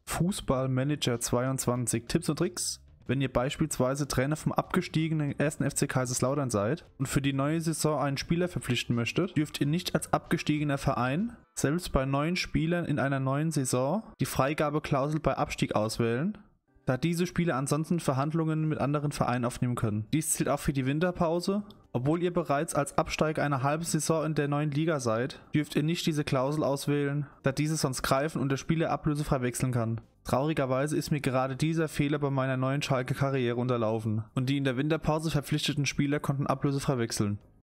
Fußballmanager 22 Tipps und Tricks. Wenn ihr beispielsweise Trainer vom abgestiegenen 1. FC Kaiserslautern seid und für die neue Saison einen Spieler verpflichten möchtet, dürft ihr nicht als abgestiegener Verein, selbst bei neuen Spielern in einer neuen Saison, die Freigabeklausel bei Abstieg auswählen, da diese Spieler ansonsten Verhandlungen mit anderen Vereinen aufnehmen können. Dies zählt auch für die Winterpause. Obwohl ihr bereits als Absteiger eine halbe Saison in der neuen Liga seid, dürft ihr nicht diese Klausel auswählen, da diese sonst greifen und der Spieler ablösefrei wechseln kann. Traurigerweise ist mir gerade dieser Fehler bei meiner neuen Schalke-Karriere unterlaufen und die in der Winterpause verpflichteten Spieler konnten ablösefrei wechseln.